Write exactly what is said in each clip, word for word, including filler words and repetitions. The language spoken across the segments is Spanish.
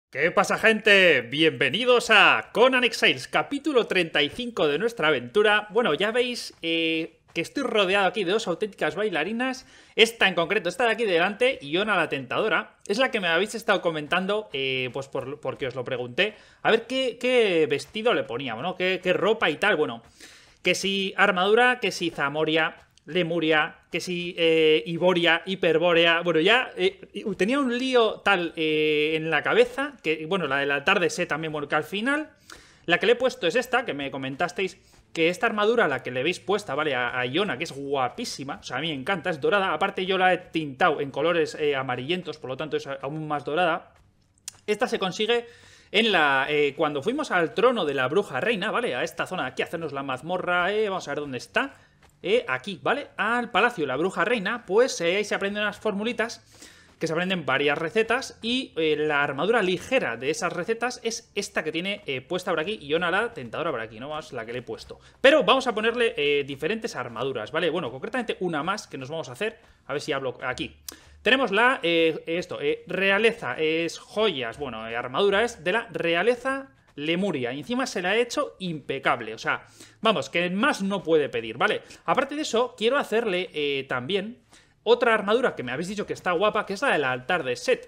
¿Qué pasa, gente? Bienvenidos a Conan Exiles, capítulo treinta y cinco de nuestra aventura. Bueno, ya veis eh, que estoy rodeado aquí de dos auténticas bailarinas. Esta en concreto, esta de aquí delante, Iona la Tentadora, es la que me habéis estado comentando, eh, pues por, porque os lo pregunté. A ver qué, qué vestido le poníamos, ¿no? ¿Qué, qué ropa y tal? Bueno, que si armadura, que si Zamoria, Lemuria, que si eh, Iboria, Hiperbórea. Bueno, ya eh, tenía un lío tal eh, en la cabeza, que bueno, la del altar de Set también, bueno, que al final la que le he puesto es esta, que me comentasteis que esta armadura, la que le habéis puesta, ¿vale? A, a Iona, que es guapísima, o sea, a mí me encanta, es dorada. Aparte yo la he tintado en colores eh, amarillentos, por lo tanto es aún más dorada. Esta se consigue en la eh, cuando fuimos al trono de la bruja reina, ¿vale? A esta zona de aquí, a hacernos la mazmorra, eh, vamos a ver dónde está. Eh, aquí, ¿vale? Al palacio de la bruja reina, pues eh, ahí se aprenden unas formulitas, que se aprenden varias recetas, y eh, la armadura ligera de esas recetas es esta que tiene eh, puesta por aquí, Iona la Tentadora por aquí, ¿no? Vamos, la que le he puesto. Pero vamos a ponerle eh, diferentes armaduras, ¿vale? Bueno, concretamente una más que nos vamos a hacer, a ver si hablo aquí. Tenemos la, eh, esto, eh, realeza, es joyas, bueno, eh, armadura es de la realeza Lemuria, y encima se la he hecho impecable, o sea, vamos, que más no puede pedir, ¿vale? Aparte de eso, quiero hacerle eh, también otra armadura que me habéis dicho que está guapa, que es la del altar de Set,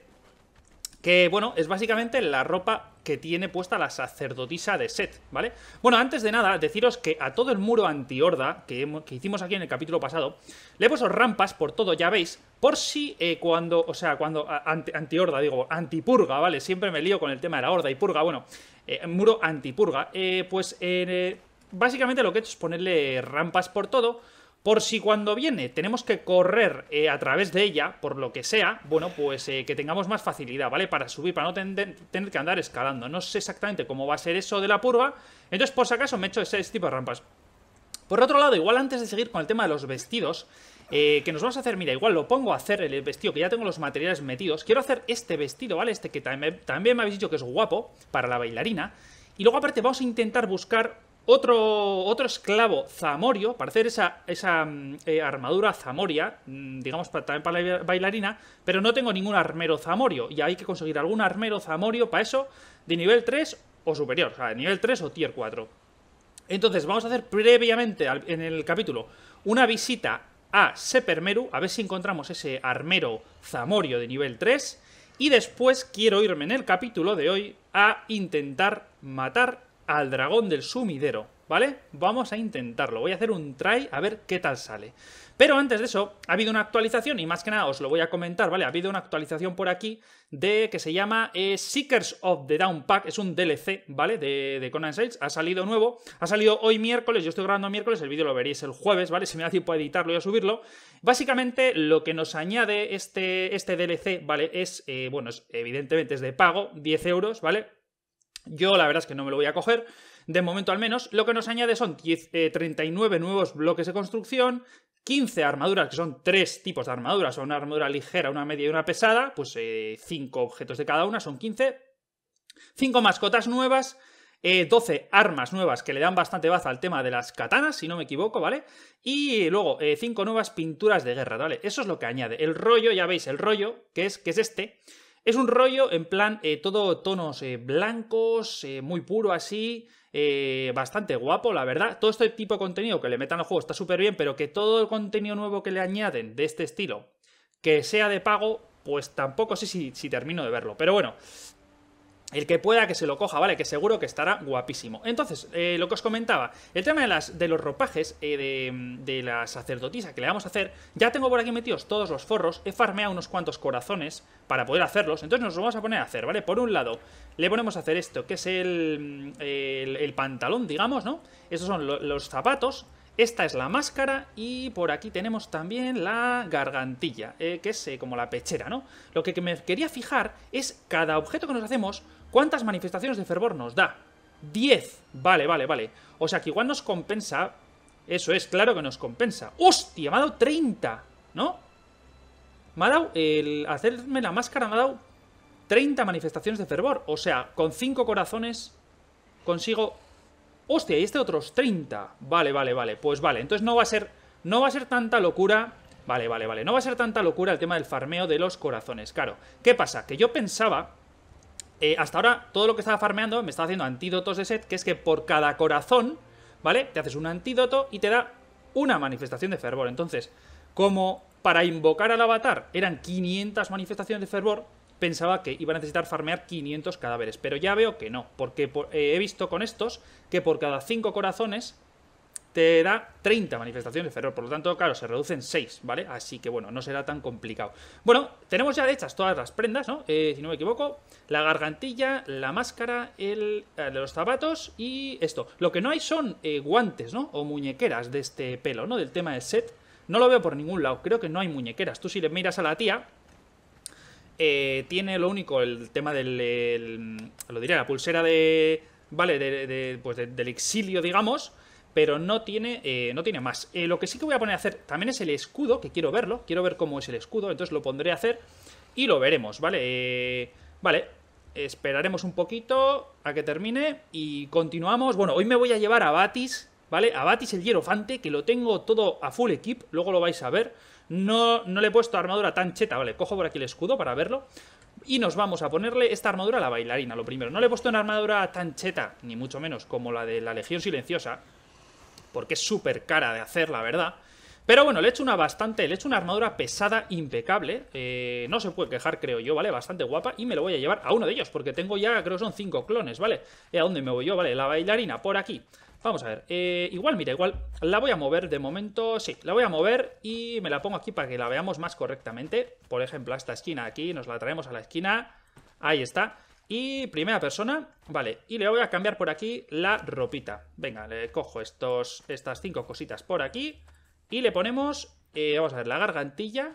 que, bueno, es básicamente la ropa que tiene puesta la sacerdotisa de Set, ¿vale? Bueno, antes de nada, deciros que a todo el muro anti-horda que, que hicimos aquí en el capítulo pasado, le he puesto rampas por todo, ya veis, por si eh, cuando, o sea, cuando anti-horda, digo, antipurga, ¿vale? Siempre me lío con el tema de la horda y purga, bueno, eh, muro antipurga, eh, pues eh, básicamente lo que he hecho es ponerle rampas por todo, por si cuando viene tenemos que correr eh, a través de ella, por lo que sea, bueno, pues eh, que tengamos más facilidad, ¿vale? Para subir, para no ten tener que andar escalando. No sé exactamente cómo va a ser eso de la purga, entonces por si acaso me he hecho ese tipo de rampas. Por otro lado, igual antes de seguir con el tema de los vestidos, eh, que nos vamos a hacer, mira, igual lo pongo a hacer el vestido, que ya tengo los materiales metidos. Quiero hacer este vestido, ¿vale? Este que también, también me habéis dicho que es guapo, para la bailarina. Y luego aparte vamos a intentar buscar Otro, otro esclavo zamorio, para hacer esa, esa eh, armadura zamoria, digamos para, también para la bailarina, pero no tengo ningún armero zamorio, y hay que conseguir algún armero zamorio para eso, de nivel tres o superior, o sea, de nivel tres o tier cuatro. Entonces vamos a hacer previamente en el capítulo una visita a Sepermeru, a ver si encontramos ese armero zamorio de nivel tres, y después quiero irme en el capítulo de hoy a intentar matar al dragón del sumidero, ¿vale? Vamos a intentarlo, voy a hacer un try a ver qué tal sale. Pero antes de eso, ha habido una actualización, y más que nada os lo voy a comentar, ¿vale? Ha habido una actualización por aquí de que se llama eh, Seekers of the Dawn Pack, es un D L C, ¿vale? De, de Conan Exiles, ha salido nuevo, ha salido hoy miércoles, yo estoy grabando miércoles, el vídeo lo veréis el jueves, ¿vale? Si me da tiempo a editarlo y a subirlo. Básicamente, lo que nos añade este, este D L C, ¿vale? Es, eh, bueno, es, evidentemente es de pago, diez euros, ¿vale? Yo la verdad es que no me lo voy a coger, de momento al menos. Lo que nos añade son diez, eh, treinta y nueve nuevos bloques de construcción, quince armaduras, que son tres tipos de armaduras, una armadura ligera, una media y una pesada, pues eh, cinco objetos de cada una, son quince. cinco mascotas nuevas, eh, doce armas nuevas que le dan bastante baza al tema de las katanas, si no me equivoco, ¿vale? Y luego eh, cinco nuevas pinturas de guerra, ¿vale? Eso es lo que añade. El rollo, ya veis, el rollo, que es, que es este... Es un rollo en plan, eh, todo tonos eh, blancos, eh, muy puro así, eh, bastante guapo, la verdad. Todo este tipo de contenido que le metan al juego está súper bien, pero que todo el contenido nuevo que le añaden de este estilo, que sea de pago, pues tampoco sé si, si termino de verlo. Pero bueno, el que pueda que se lo coja, ¿vale? Que seguro que estará guapísimo. Entonces, eh, lo que os comentaba, el tema de, las, de los ropajes eh, de, de la sacerdotisa que le vamos a hacer, ya tengo por aquí metidos todos los forros, he farmeado unos cuantos corazones para poder hacerlos, entonces nos lo vamos a poner a hacer, ¿vale? Por un lado, le ponemos a hacer esto, que es el, el, el pantalón, digamos, ¿no? Estos son lo, los zapatos. Esta es la máscara y por aquí tenemos también la gargantilla, eh, que es eh, como la pechera, ¿no? Lo que, que me quería fijar es cada objeto que nos hacemos, ¿cuántas manifestaciones de fervor nos da? diez. Vale, vale, vale. O sea que igual nos compensa. Eso es, claro que nos compensa. ¡Hostia! Me ha dado treinta, ¿no? Me ha dado, el hacerme la máscara me ha dado treinta manifestaciones de fervor. O sea, con cinco corazones consigo... Hostia, y este otros treinta. Vale, vale, vale. Pues vale, entonces no va a ser... No va a ser tanta locura... Vale, vale, vale. No va a ser tanta locura el tema del farmeo de los corazones. Claro. ¿Qué pasa? Que yo pensaba eh, hasta ahora todo lo que estaba farmeando me estaba haciendo antídotos de set, que es que por cada corazón, ¿vale? Te haces un antídoto y te da una manifestación de fervor. Entonces, como para invocar al avatar eran quinientas manifestaciones de fervor, pensaba que iba a necesitar farmear quinientos cadáveres, pero ya veo que no, porque por, eh, he visto con estos que por cada cinco corazones te da treinta manifestaciones de fervor, por lo tanto, claro, se reducen seis, ¿vale? Así que, bueno, no será tan complicado. Bueno, tenemos ya hechas todas las prendas, ¿no? Eh, si no me equivoco, la gargantilla, la máscara, el, eh, los zapatos y esto. Lo que no hay son eh, guantes, ¿no? O muñequeras de este pelo, ¿no? Del tema del set. No lo veo por ningún lado, creo que no hay muñequeras. Tú si le miras a la tía, eh, tiene lo único, el tema del... El, lo diré, la pulsera de... ¿Vale? De, de, pues de, del exilio, digamos... Pero no tiene, eh, no tiene más. Eh, lo que sí que voy a poner a hacer también es el escudo, que quiero verlo. Quiero ver cómo es el escudo, entonces lo pondré a hacer y lo veremos, ¿vale? Eh, vale, esperaremos un poquito a que termine y continuamos. Bueno, hoy me voy a llevar a Batis, ¿vale? A Batis el hierofante, que lo tengo todo a full equip, luego lo vais a ver. No, no le he puesto armadura tan cheta, ¿vale? Cojo por aquí el escudo para verlo. Y nos vamos a ponerle esta armadura a la bailarina, lo primero. No le he puesto una armadura tan cheta, ni mucho menos, como la de la Legión Silenciosa, porque es súper cara de hacer, la verdad. Pero bueno, le he hecho una bastante, le he hecho una armadura pesada, impecable. Eh, no se puede quejar, creo yo, ¿vale? Bastante guapa. Y me lo voy a llevar a uno de ellos, porque tengo ya, creo que son cinco clones, ¿vale? ¿Y a dónde me voy yo? Vale, la bailarina, por aquí. Vamos a ver. Eh, igual, mira, igual la voy a mover de momento. Sí, la voy a mover y me la pongo aquí para que la veamos más correctamente. Por ejemplo, a esta esquina aquí, nos la traemos a la esquina. Ahí está. Y primera persona, vale, y le voy a cambiar por aquí la ropita. Venga, le cojo estos, estas cinco cositas por aquí y le ponemos, eh, vamos a ver, la gargantilla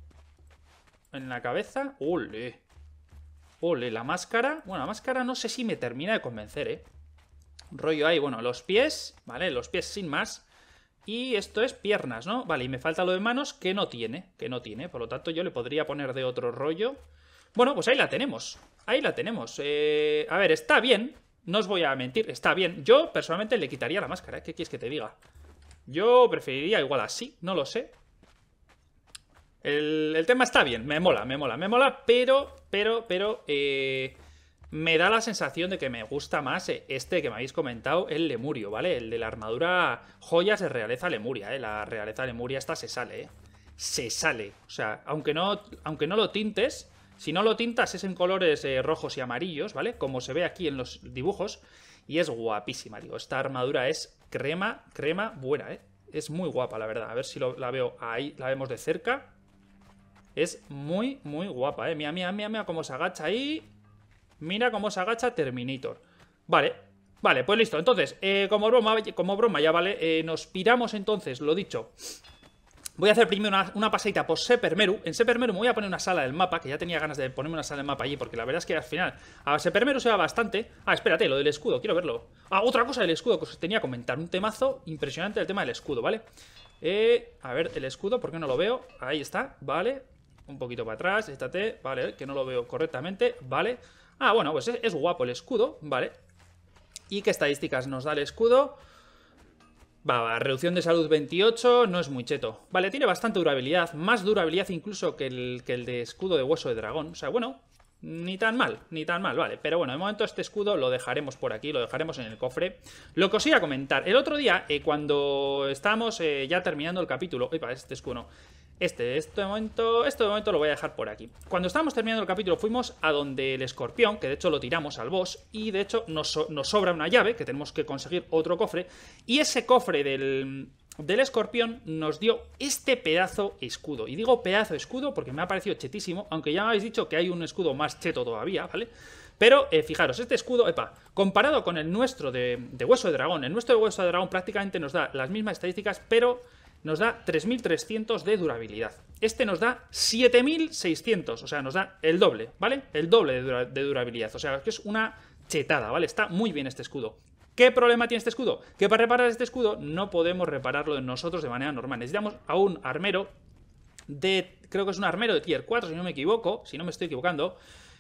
en la cabeza. ¡Ole! ¡Ole! La máscara, bueno, la máscara no sé si me termina de convencer, ¿eh? Rollo ahí, bueno, los pies, ¿vale? Los pies sin más. Y esto es piernas, ¿no? Vale, y me falta lo de manos que no tiene, que no tiene, por lo tanto yo le podría poner de otro rollo. Bueno, pues ahí la tenemos. Ahí la tenemos. Eh, a ver, está bien. No os voy a mentir, está bien. Yo, personalmente, le quitaría la máscara. ¿eh? ¿Qué quieres que te diga? Yo preferiría igual así, no lo sé. El, el tema está bien, me mola, me mola, me mola, pero, pero, pero... Eh, me da la sensación de que me gusta más este que me habéis comentado, el Lemurio, ¿vale? El de la armadura joyas de realeza Lemuria, ¿eh? La realeza Lemuria esta se sale, ¿eh? Se sale. O sea, aunque no, aunque no lo tintes... Si no lo tintas es en colores eh, rojos y amarillos, ¿vale? Como se ve aquí en los dibujos. Y es guapísima, digo. Esta armadura es crema, crema buena, ¿eh? Es muy guapa, la verdad. A ver si lo, la veo ahí, la vemos de cerca. Es muy, muy guapa, ¿eh? Mira, mira, mira, mira cómo se agacha ahí. Mira cómo se agacha Terminator. Vale, vale, pues listo. Entonces, eh, como, broma, como broma ya, ¿vale? Eh, nos piramos entonces, lo dicho... Voy a hacer primero una, una pasadita por Sepermeru. En Sepermeru me voy a poner una sala del mapa, que ya tenía ganas de ponerme una sala del mapa allí, porque la verdad es que al final a Sepermeru se va bastante. Ah, espérate, lo del escudo, quiero verlo. Ah, otra cosa del escudo que os tenía que comentar. Un temazo impresionante el tema del escudo, ¿vale? Eh, a ver, el escudo, ¿por qué no lo veo? Ahí está, vale. Un poquito para atrás, estate, vale, que no lo veo correctamente, vale. Ah, bueno, pues es, es guapo el escudo, vale. ¿Y qué estadísticas nos da el escudo? Va, va, reducción de salud veintiocho, no es muy cheto. Vale, tiene bastante durabilidad, más durabilidad incluso que el, que el de escudo de hueso de dragón. O sea, bueno, ni tan mal, ni tan mal, vale. Pero bueno, de momento este escudo lo dejaremos por aquí, lo dejaremos en el cofre. Lo que os iba a comentar, el otro día, eh, cuando estábamos eh, ya terminando el capítulo... Epa, este escudo no. Este, este momento, este momento lo voy a dejar por aquí. Cuando estábamos terminando el capítulo fuimos a donde el escorpión, que de hecho lo tiramos al boss, y de hecho nos, so nos sobra una llave, que tenemos que conseguir otro cofre, y ese cofre del, del escorpión nos dio este pedazo escudo. Y digo pedazo escudo porque me ha parecido chetísimo, aunque ya me habéis dicho que hay un escudo más cheto todavía, ¿vale? Pero eh, fijaros, este escudo, epa, comparado con el nuestro de, de hueso de dragón, el nuestro de hueso de dragón prácticamente nos da las mismas estadísticas, pero... nos da tres mil trescientos de durabilidad. Este nos da siete mil seiscientos, o sea, nos da el doble, ¿vale? El doble de, dura de durabilidad, o sea, que es una chetada, ¿vale? Está muy bien este escudo. ¿Qué problema tiene este escudo? Que para reparar este escudo no podemos repararlo nosotros de manera normal. Necesitamos a un armero de... creo que es un armero de tier cuatro, si no me equivoco, si no me estoy equivocando.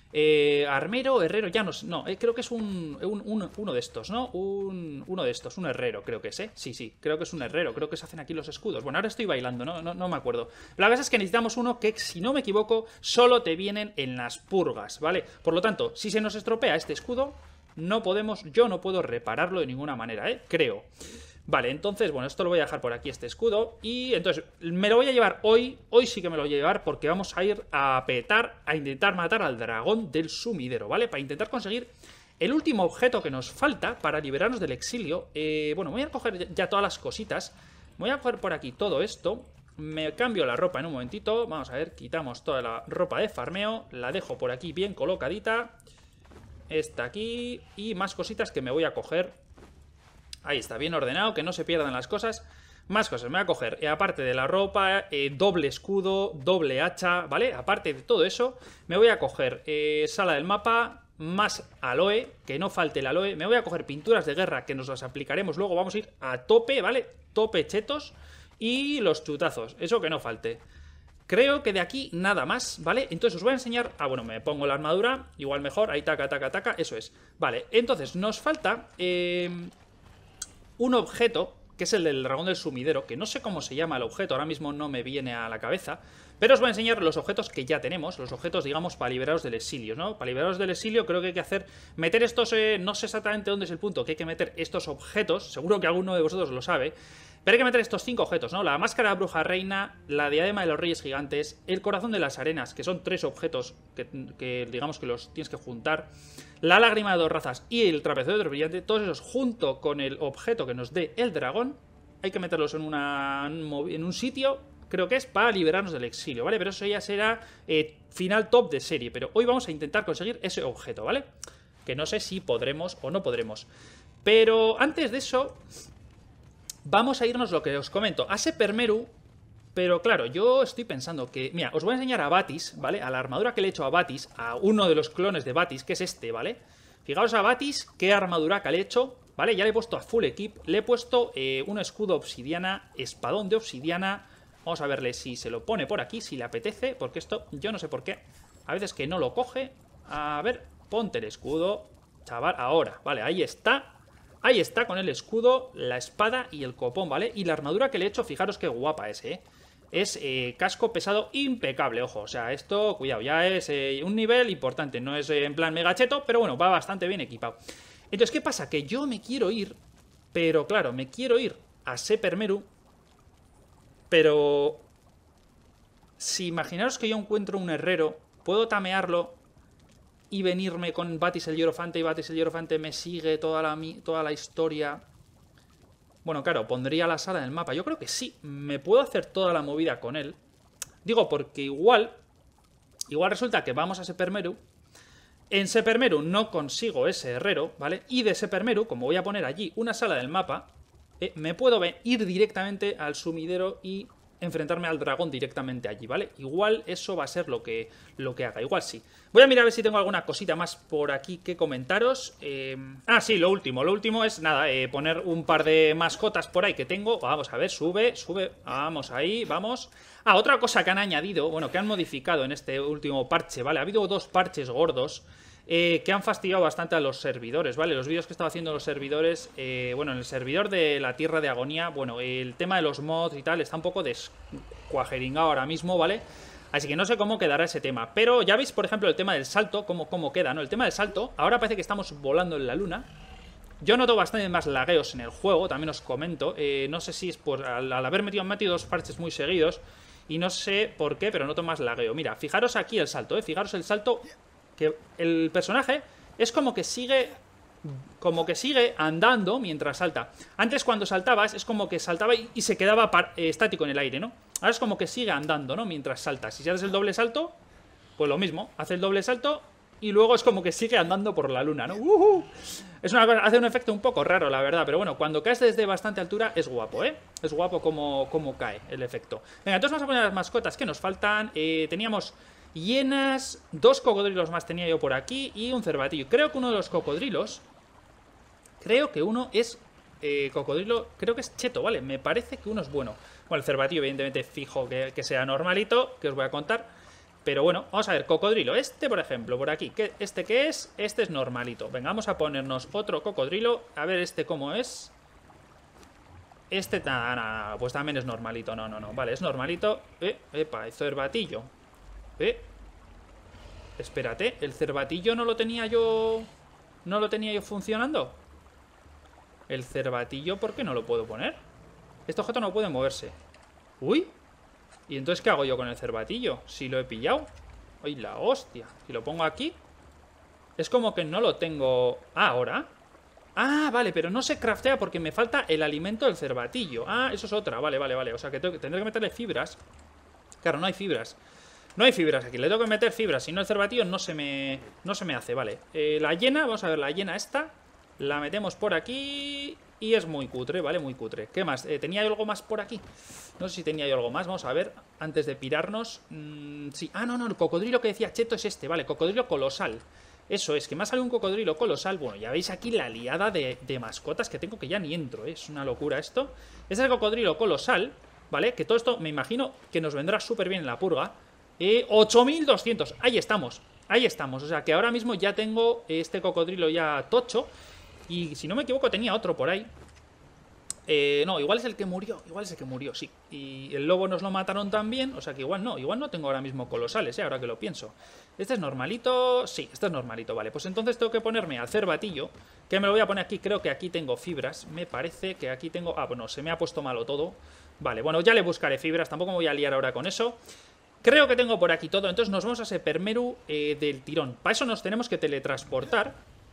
Eh, armero, herrero, ya no sé. No, eh, creo que es un, un, un- uno de estos, ¿no? Un, uno de estos, un herrero, creo que es, ¿eh? Sí, sí, creo que es un herrero. Creo que se hacen aquí los escudos. Bueno, ahora estoy bailando, ¿no? No, no me acuerdo. La verdad es que necesitamos uno que, si no me equivoco, solo te vienen en las purgas, ¿vale? Por lo tanto, si se nos estropea este escudo, no podemos, yo no puedo repararlo de ninguna manera, ¿eh? Creo. Vale, entonces, bueno, esto lo voy a dejar por aquí, este escudo. Y entonces, me lo voy a llevar hoy. Hoy sí que me lo voy a llevar porque vamos a ir a petar, a intentar matar al dragón del sumidero, ¿vale? Para intentar conseguir el último objeto que nos falta para liberarnos del exilio. eh, Bueno, voy a coger ya todas las cositas. Voy a coger por aquí todo esto. Me cambio la ropa en un momentito. Vamos a ver, quitamos toda la ropa de farmeo. La dejo por aquí bien colocadita. Esta aquí. Y más cositas que me voy a coger. Ahí está, bien ordenado, que no se pierdan las cosas. Más cosas, me voy a coger, eh, aparte de la ropa, eh, doble escudo, doble hacha, ¿vale? Aparte de todo eso, me voy a coger eh, sala del mapa, más aloe, que no falte el aloe. Me voy a coger pinturas de guerra, que nos las aplicaremos luego, vamos a ir a tope, ¿vale? Tope chetos. Y los chutazos, eso que no falte. Creo que de aquí nada más, ¿vale? Entonces os voy a enseñar... Ah, bueno, me pongo la armadura, igual mejor, ahí taca, taca, taca, eso es. Vale, entonces nos falta... Eh... un objeto, que es el del dragón del sumidero, que no sé cómo se llama el objeto, ahora mismo no me viene a la cabeza, pero os voy a enseñar los objetos que ya tenemos, los objetos, digamos, para liberaros del exilio, ¿no? Para liberaros del exilio creo que hay que hacer, meter estos, eh, no sé exactamente dónde es el punto, que hay que meter estos objetos, seguro que alguno de vosotros lo sabe, pero hay que meter estos cinco objetos, ¿no? La máscara de la bruja reina, la diadema de los reyes gigantes, el corazón de las arenas, que son tres objetos que, que digamos que los tienes que juntar, la lágrima de dos razas y el trapecio de brillante, todos esos junto con el objeto que nos dé el dragón, hay que meterlos en, una, en un sitio, creo que es para liberarnos del exilio, ¿vale? Pero eso ya será eh, final top de serie, pero hoy vamos a intentar conseguir ese objeto, ¿vale? Que no sé si podremos o no podremos. Pero antes de eso... vamos a irnos lo que os comento, a Sepermeru, pero claro, yo estoy pensando que... Mira, os voy a enseñar a Batis, ¿vale? A la armadura que le he hecho a Batis, a uno de los clones de Batis, que es este, ¿vale? Fijaos a Batis qué armadura que le he hecho, ¿vale? Ya le he puesto a full equip, le he puesto eh, un escudo obsidiana, espadón de obsidiana. Vamos a verle si se lo pone por aquí, si le apetece, porque esto yo no sé por qué. A veces que no lo coge. A ver, ponte el escudo, chaval, ahora, vale, ahí está. Ahí está, con el escudo, la espada y el copón, ¿vale? Y la armadura que le he hecho, fijaros qué guapa es, ¿eh? Es eh, casco pesado impecable, ojo. O sea, esto, cuidado, ya es eh, un nivel importante. No es eh, en plan mega cheto, pero bueno, va bastante bien equipado. Entonces, ¿qué pasa? Que yo me quiero ir, pero claro, me quiero ir a Sepermeru, pero... si imaginaros que yo encuentro un herrero, puedo tamearlo y venirme con Batis el Hierofante, y Batis el Hierofante me sigue toda la, toda la historia. Bueno, claro, pondría la sala en el mapa. Yo creo que sí, me puedo hacer toda la movida con él. Digo, porque igual, igual resulta que vamos a Sepermeru. En Sepermeru no consigo ese herrero, ¿vale? Y de Sepermeru, como voy a poner allí una sala del mapa, eh, me puedo ir directamente al sumidero y enfrentarme al dragón directamente allí, ¿vale? Igual eso va a ser lo que, lo que haga, igual sí. Voy a mirar a ver si tengo alguna cosita más por aquí que comentaros. Eh... Ah, sí, lo último, lo último es, nada, eh, poner un par de mascotas por ahí que tengo. Vamos a ver, sube, sube, vamos ahí, vamos. Ah, otra cosa que han añadido, bueno, que han modificado en este último parche, ¿vale? Ha habido dos parches gordos Eh, que han fastidiado bastante a los servidores, ¿vale? Los vídeos que estaba haciendo los servidores, eh, bueno, en el servidor de la Tierra de Agonía, bueno, el tema de los mods y tal está un poco descuajeringado ahora mismo, ¿vale? Así que no sé cómo quedará ese tema. Pero ya veis, por ejemplo, el tema del salto, cómo, cómo queda, ¿no? El tema del salto, ahora parece que estamos volando en la luna. Yo noto bastante más lagueos en el juego, también os comento. Eh, no sé si es por al, al haber metido, metido dos parches muy seguidos, y no sé por qué, pero noto más lagueo. Mira, fijaros aquí el salto, ¿eh? Fijaros el salto... que el personaje es como que sigue como que sigue andando mientras salta. Antes cuando saltabas es como que saltaba y, y se quedaba par, eh, estático en el aire, ¿no? Ahora es como que sigue andando, ¿no? Mientras salta. Si haces el doble salto, pues lo mismo. Hace el doble salto y luego es como que sigue andando por la luna, ¿no? ¡Uh-huh! Es una cosa, hace un efecto un poco raro, la verdad. Pero bueno, cuando caes desde bastante altura es guapo, ¿eh? Es guapo como, como cae el efecto. Venga, entonces vamos a poner las mascotas que nos faltan. Eh, teníamos... hienas, dos cocodrilos más tenía yo por aquí y un cervatillo. Creo que uno de los cocodrilos, creo que uno es eh, cocodrilo, creo que es cheto, ¿vale? Me parece que uno es bueno. Bueno, el cervatillo evidentemente fijo que, que sea normalito, que os voy a contar. Pero bueno, vamos a ver, cocodrilo. Este, por ejemplo, por aquí. ¿Qué, ¿Este qué es? Este es normalito. Venga, vamos a ponernos otro cocodrilo. A ver este cómo es. Este, nada, nada, pues también es normalito. No, no, no, vale, es normalito. Eh, epa, el cervatillo. Eh, espérate, el cervatillo no lo tenía yo... ¿No lo tenía yo funcionando? El cervatillo, ¿por qué no lo puedo poner? Este objeto no puede moverse. Uy. ¿Y entonces qué hago yo con el cervatillo? Si lo he pillado. ¡Ay, la hostia! Si lo pongo aquí. Es como que no lo tengo... Ah, ¿ahora? Ah, vale, pero no se craftea porque me falta el alimento del cervatillo. Ah, eso es otra, vale, vale, vale. O sea que tengo que, tendré que meterle fibras. Claro, no hay fibras. No hay fibras aquí, le tengo que meter fibras. Si no, el cervatillo no se me, no se me hace, vale. eh, La hiena, vamos a ver, la hiena esta. La metemos por aquí. Y es muy cutre, ¿vale? Muy cutre. ¿Qué más? Eh, ¿Tenía yo algo más por aquí? No sé si tenía yo algo más. Vamos a ver, antes de pirarnos. mm, Sí, ah, no, no, el cocodrilo que decía Cheto es este, vale, cocodrilo colosal. Eso es, que me ha salido un cocodrilo colosal. Bueno, ya veis aquí la liada de, de mascotas que tengo, que ya ni entro, ¿eh? Es una locura esto. Es el cocodrilo colosal, ¿vale? Que todo esto me imagino que nos vendrá súper bien en la purga. eh, ocho mil doscientos, ahí estamos. Ahí estamos, o sea que ahora mismo ya tengo este cocodrilo ya tocho. Y si no me equivoco tenía otro por ahí. Eh, no, igual es el que murió, igual es el que murió, sí. Y el lobo nos lo mataron también, o sea que igual no, igual no tengo ahora mismo colosales, ¿eh? Ahora que lo pienso. ¿Este es normalito? Sí, este es normalito, vale. Pues entonces tengo que ponerme al cervatillo, que me lo voy a poner aquí, creo que aquí tengo fibras. Me parece que aquí tengo... Ah, bueno, se me ha puesto malo todo. Vale, bueno, ya le buscaré fibras, tampoco me voy a liar ahora con eso. Creo que tengo por aquí todo, entonces nos vamos a Sepermeru eh, del tirón. Para eso nos tenemos que teletransportar.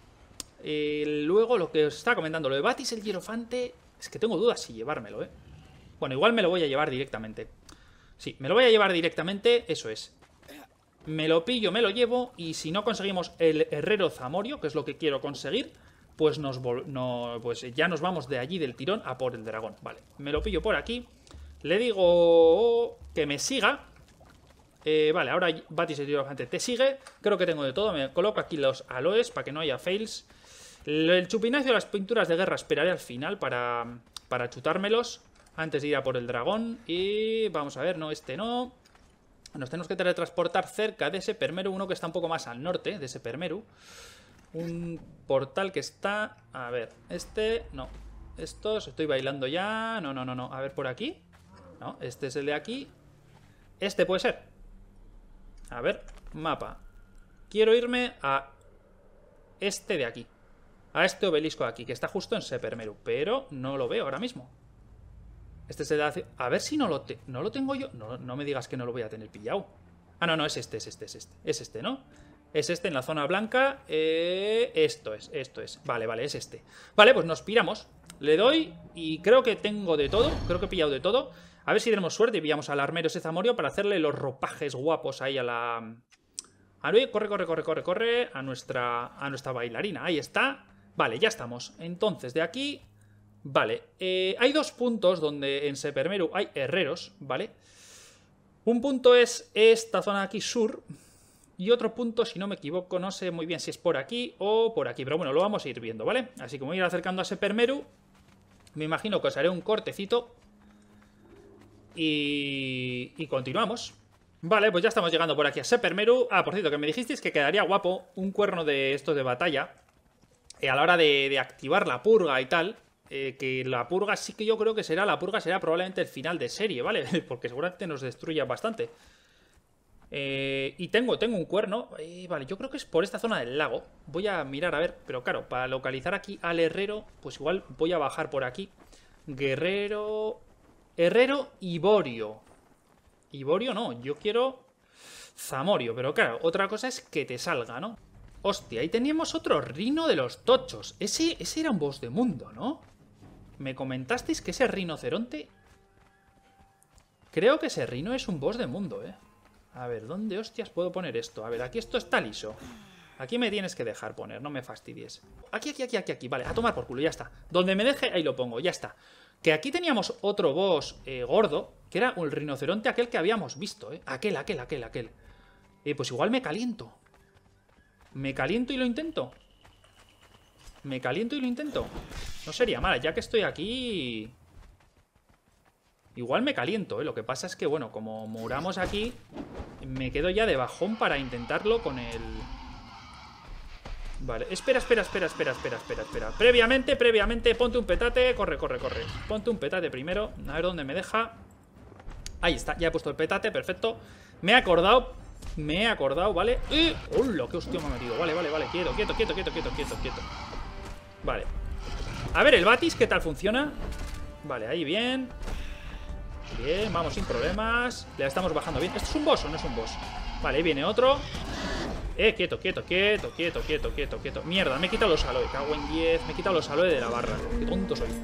Eh, luego lo que os estaba comentando, lo de Batis el hierofante... Es que tengo dudas si llevármelo, ¿eh? Bueno, igual me lo voy a llevar directamente. Sí, me lo voy a llevar directamente, eso es. Me lo pillo, me lo llevo. Y si no conseguimos el herrero zamorio, que es lo que quiero conseguir, pues, nos no, pues ya nos vamos de allí del tirón a por el dragón. Vale, me lo pillo por aquí. Le digo que me siga. eh, Vale, ahora Batis el hierofante te sigue. Creo que tengo de todo, me coloco aquí los aloes para que no haya fails. El chupinazo de las pinturas de guerra esperaré al final para, para chutármelos antes de ir a por el dragón. Y vamos a ver, no, este no. Nos tenemos que teletransportar cerca de Sepermeru, uno que está un poco más al norte de Sepermeru. Un portal que está... A ver, este... No, estos... Estoy bailando ya... No, no, no, no. A ver, por aquí. No, este es el de aquí. Este puede ser. A ver, mapa. Quiero irme a este de aquí. A este obelisco de aquí, que está justo en Sepermeru. Pero no lo veo ahora mismo. Este es el de... A ver si no lo, te... ¿No lo tengo yo. No, no me digas que no lo voy a tener pillado. Ah, no, no, es este, es este, es este. Es este, ¿no? Es este en la zona blanca. Eh... Esto es, esto es. Vale, vale, es este. Vale, pues nos piramos. Le doy y creo que tengo de todo. Creo que he pillado de todo. A ver si tenemos suerte y pillamos al armero ese zamorio para hacerle los ropajes guapos ahí a la... A ver, corre, corre, corre, corre, corre. A nuestra, a nuestra bailarina. Ahí está. Vale, ya estamos. Entonces, de aquí... Vale, eh, hay dos puntos donde en Sepermeru hay herreros, ¿vale? Un punto es esta zona de aquí sur. Y otro punto, si no me equivoco, no sé muy bien si es por aquí o por aquí. Pero bueno, lo vamos a ir viendo, ¿vale? Así que me voy a ir acercando a Sepermeru. Me imagino que os haré un cortecito. Y... y continuamos. Vale, pues ya estamos llegando por aquí a Sepermeru. Ah, por cierto, que me dijisteis que quedaría guapo un cuerno de estos de batalla. Eh, a la hora de, de activar la purga y tal, eh, que la purga sí que yo creo que será, la purga será probablemente el final de serie, ¿vale? Porque seguramente nos destruya bastante. Eh, y tengo, tengo un cuerno, eh, vale, yo creo que es por esta zona del lago. Voy a mirar a ver, pero claro, para localizar aquí al herrero, pues igual voy a bajar por aquí. Guerrero... Herrero Iborio. Iborio no, yo quiero Zamorio, pero claro, otra cosa es que te salga, ¿no? Hostia, ahí teníamos otro rino de los tochos. Ese, ese era un boss de mundo, ¿no? Me comentasteis que ese rinoceronte... Creo que ese rino es un boss de mundo, ¿eh? A ver, ¿dónde hostias puedo poner esto? A ver, aquí esto está liso. Aquí me tienes que dejar poner, no me fastidies. Aquí, aquí, aquí, aquí, aquí. Vale, a tomar por culo, ya está. Donde me deje, ahí lo pongo, ya está. Que aquí teníamos otro boss eh, gordo, que era el rinoceronte aquel que habíamos visto, ¿eh? Aquel, aquel, aquel, aquel. Eh, pues igual me caliento. ¿Me caliento y lo intento? ¿Me caliento y lo intento? No sería mala, ya que estoy aquí... Igual me caliento, ¿eh? Lo que pasa es que, bueno, como muramos aquí, me quedo ya de bajón para intentarlo con el... Vale, espera, espera, espera, espera, espera, espera, espera. Previamente, previamente, ponte un petate. Corre, corre, corre. Ponte un petate primero. A ver dónde me deja. Ahí está, ya he puesto el petate, perfecto. Me he acordado, me he acordado, ¿vale? ¡Eh! ¡Hola! ¡Qué hostia me ha metido! Vale, vale, vale, quieto, quieto, quieto, quieto, quieto, quieto, quieto. Vale. A ver el Batis, ¿qué tal funciona? Vale, ahí bien. Bien, vamos sin problemas. Le estamos bajando bien. ¿Esto es un boss o no es un boss? Vale, ahí viene otro. Eh, quieto, quieto, quieto, quieto, quieto, quieto, quieto. Mierda, me he quitado los aloe. Cago en diez. Me he quitado los aloe de la barra. Qué tonto soy.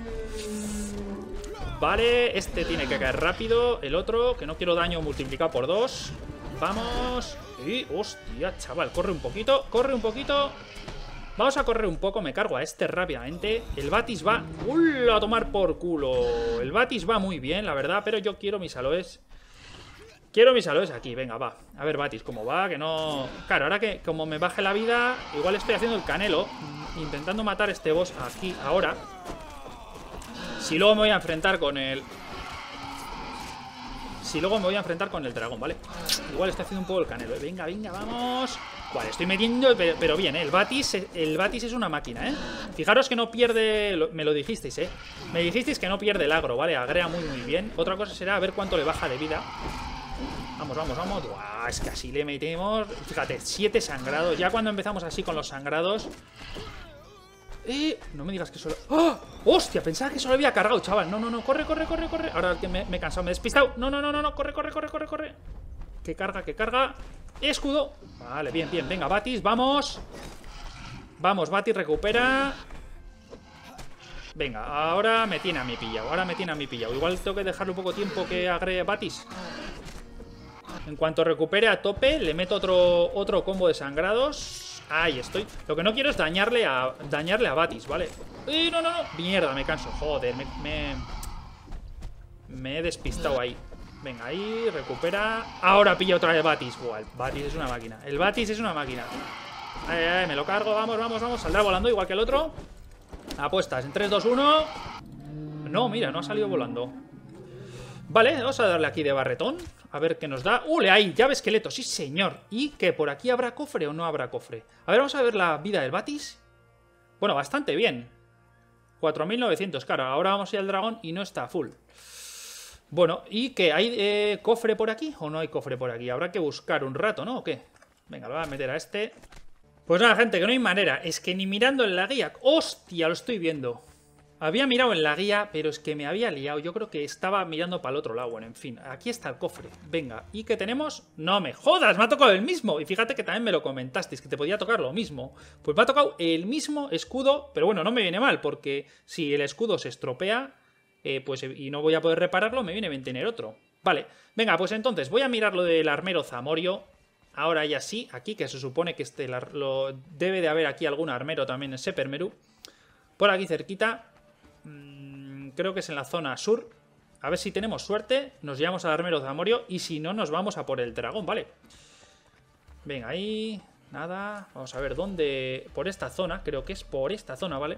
Vale, este tiene que caer rápido. El otro, que no quiero daño multiplicado por dos. Vamos. Y, hostia, chaval, corre un poquito. Corre un poquito. Vamos a correr un poco, me cargo a este rápidamente. El Batis va... ¡Uy! A tomar por culo. El Batis va muy bien, la verdad, pero yo quiero mis aloes. Quiero mis aloes aquí, venga, va. A ver, Batis, ¿cómo va? Que no... Claro, ahora que como me baje la vida, igual estoy haciendo el canelo, intentando matar a este boss aquí, ahora. Si luego me voy a enfrentar con el... Si luego me voy a enfrentar con el dragón, ¿vale? Igual estoy haciendo un poco el canelo, ¿eh? Venga, venga, vamos. Vale, estoy metiendo, pero, pero bien, ¿eh? El Batis, el Batis es una máquina, ¿eh? Fijaros que no pierde... Me lo dijisteis, ¿eh? Me dijisteis que no pierde el agro, ¿vale? Agrea muy, muy bien. Otra cosa será ver cuánto le baja de vida. Vamos, vamos, vamos. Uah, es que así le metemos... Fíjate, siete sangrados. Ya cuando empezamos así con los sangrados... Eh, no me digas que solo... ¡Oh! ¡Hostia! Pensaba que solo había cargado, chaval. No, no, no. Corre, corre, corre, corre. Ahora que me, me he cansado, me he despistado. No, no, no, no, no. Corre, corre, corre, corre, corre. Que carga, que carga. Escudo. Vale, bien, bien. Venga, Batis, vamos. Vamos, Batis, recupera. Venga, ahora me tiene a mí pillado. Ahora me tiene a mí pillado. Igual tengo que dejarle un poco tiempo que agregue Batis. En cuanto recupere a tope, le meto otro, otro combo de sangrados. Ahí estoy. Lo que no quiero es dañarle a dañarle a Batis, ¿vale? ¡Eh, no, no, no! Mierda, me canso. Joder, me, me... Me he despistado ahí. Venga, ahí, recupera. Ahora pilla otra vez Batis. Buah, el Batis es una máquina. El Batis es una máquina. Ay, ay, me lo cargo. Vamos, vamos, vamos. Saldrá volando igual que el otro. Apuestas en tres, dos, uno. No, mira, no ha salido volando. Vale, vamos a darle aquí de barretón. A ver qué nos da. ¡Ule! Ahí, llave esqueleto, sí señor. ¿Y que por aquí habrá cofre o no habrá cofre? A ver, vamos a ver la vida del Batis. Bueno, bastante bien. cuatro mil novecientos, claro. Ahora vamos a ir al dragón y no está full. Bueno, ¿y qué? ¿Hay eh, cofre por aquí o no hay cofre por aquí? Habrá que buscar un rato, ¿no? ¿O qué? Venga, lo voy a meter a este. Pues nada, gente, que no hay manera. Es que ni mirando en la guía... ¡Hostia! Lo estoy viendo. Había mirado en la guía, pero es que me había liado. Yo creo que estaba mirando para el otro lado. Bueno, en fin, aquí está el cofre. Venga, ¿y qué tenemos? ¡No me jodas! Me ha tocado el mismo. Y fíjate que también me lo comentasteis, que te podía tocar lo mismo. Pues me ha tocado el mismo escudo, pero bueno, no me viene mal, porque si el escudo se estropea, eh, pues y no voy a poder repararlo, me viene bien tener otro. Vale, venga, pues entonces voy a mirar lo del armero Zamorio. Ahora ya sí, aquí, que se supone que este lo, debe de haber aquí algún armero también en Sepermeru. Por aquí cerquita. Creo que es en la zona sur. A ver si tenemos suerte. Nos llevamos al armero Zamorio. Y si no, nos vamos a por el dragón, ¿vale? Venga, ahí. Nada. Vamos a ver dónde. Por esta zona. Creo que es por esta zona, ¿vale?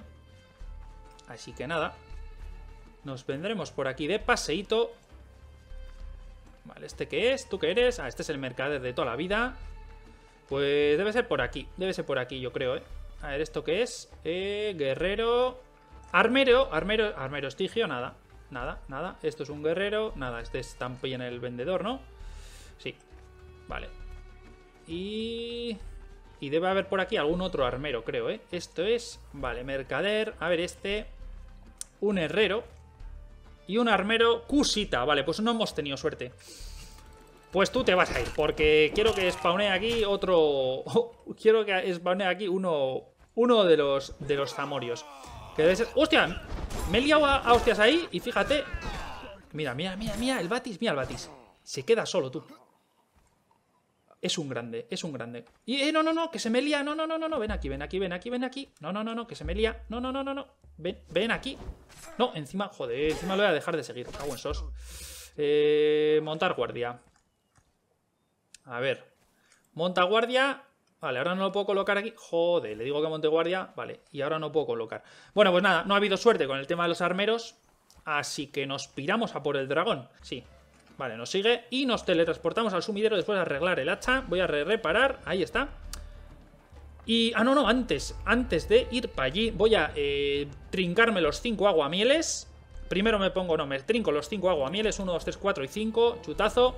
Así que nada. Nos vendremos por aquí de paseíto. Vale, ¿este qué es? ¿Tú qué eres? Ah, este es el mercader de toda la vida. Pues debe ser por aquí. Debe ser por aquí, yo creo, ¿eh? A ver, ¿esto qué es? Eh, guerrero... Armero, armero, armero estigio, nada, nada, nada. Esto es un guerrero, nada, este es también el vendedor, ¿no? Sí, vale. Y... Y debe haber por aquí algún otro armero, creo, ¿eh? Esto es, vale, mercader, a ver este, un herrero y un armero cusita, vale, pues no hemos tenido suerte. Pues tú te vas a ir, porque quiero que spawnee aquí otro... quiero que spawnee aquí uno, uno de los, de los zamorios. Que debe ser... ¡Hostia! Me he liado a, a hostias ahí y fíjate. Mira, mira, mira, mira, el Batis, mira el Batis. Se queda solo, tú. Es un grande, es un grande. Y, eh, no, no, no, que se me lía. No, no, no, no, no, ven aquí, ven aquí, ven aquí, ven aquí. No, no, no, no, que se me lía. No, no, no, no, no. Ven, ven aquí. No, encima, joder, encima lo voy a dejar de seguir. Cago en sos. Eh, montar guardia. A ver. Monta guardia. Vale, ahora no lo puedo colocar aquí. Joder, le digo que monte guardia. Vale, y ahora no puedo colocar. Bueno, pues nada, no ha habido suerte con el tema de los armeros. Así que nos piramos a por el dragón. Sí, vale, nos sigue y nos teletransportamos al sumidero después de arreglar el hacha. Voy a re reparar, ahí está. Y, ah, no, no, antes, antes de ir para allí voy a eh, trincarme los cinco aguamieles. Primero me pongo, no, me trinco los cinco aguamieles, uno, dos, tres, cuatro y cinco, chutazo.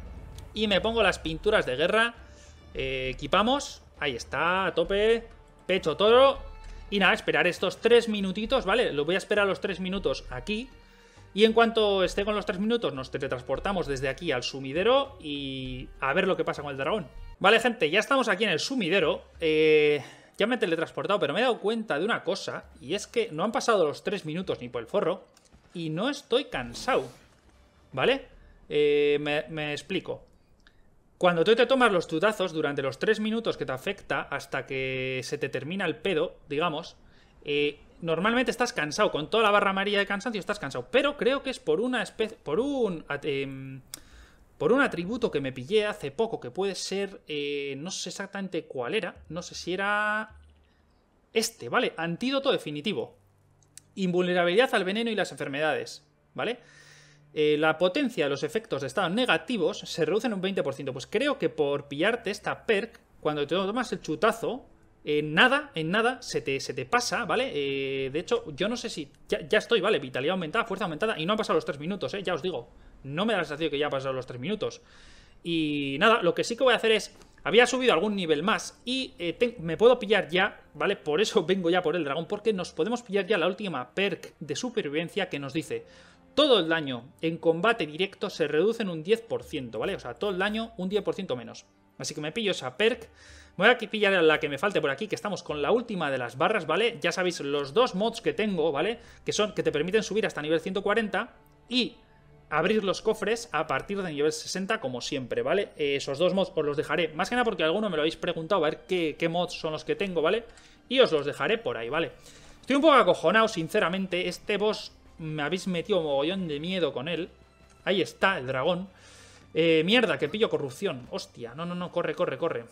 Y me pongo las pinturas de guerra, eh, equipamos, ahí está, a tope, pecho toro. Y nada, esperar estos tres minutitos, ¿vale? Lo voy a esperar los tres minutos aquí. Y en cuanto esté con los tres minutos nos teletransportamos desde aquí al sumidero y a ver lo que pasa con el dragón. Vale, gente, ya estamos aquí en el sumidero. Eh, ya me he teletransportado, pero me he dado cuenta de una cosa. Y es que no han pasado los tres minutos ni por el forro. Y no estoy cansado. ¿Vale? Eh, me, me explico. Cuando tú te tomas los tutazos durante los tres minutos que te afecta hasta que se te termina el pedo, digamos, eh, normalmente estás cansado. Con toda la barra amarilla de cansancio estás cansado. Pero creo que es por una especie... Por un... Eh, Por un atributo que me pillé hace poco, que puede ser... Eh, no sé exactamente cuál era. No sé si era... Este, ¿vale? Antídoto definitivo. Invulnerabilidad al veneno y las enfermedades, ¿vale? Eh, la potencia de los efectos de estado negativos se reduce en un veinte por ciento. Pues creo que por pillarte esta perk, cuando te tomas el chutazo, en nada, en nada, se te, se te pasa, ¿vale? Eh, de hecho, yo no sé si... Ya, ya estoy, ¿vale? Vitalidad aumentada, fuerza aumentada, y no han pasado los tres minutos, ¿eh? Ya os digo. No me da la sensación que ya han pasado los tres minutos. Y nada, lo que sí que voy a hacer es... Había subido algún nivel más y eh, te, me puedo pillar ya, ¿vale? Por eso vengo ya por el dragón, porque nos podemos pillar ya la última perk de supervivencia que nos dice: todo el daño en combate directo se reduce en un diez por ciento, ¿vale? O sea, todo el daño un diez por ciento menos. Así que me pillo esa perk. Voy a pillar la que me falte por aquí, que estamos con la última de las barras, ¿vale? Ya sabéis, los dos mods que tengo, ¿vale? Que son que te permiten subir hasta nivel ciento cuarenta y... abrir los cofres a partir de nivel sesenta, como siempre, ¿vale? Eh, esos dos mods os los dejaré, más que nada porque alguno me lo habéis preguntado, a ver qué, qué mods son los que tengo, ¿vale? Y os los dejaré por ahí, ¿vale? Estoy un poco acojonado, sinceramente. Este boss me habéis metido un mogollón de miedo con él. Ahí está, el dragón. Eh, mierda, que pillo corrupción. Hostia, no, no, no, corre, corre, corre.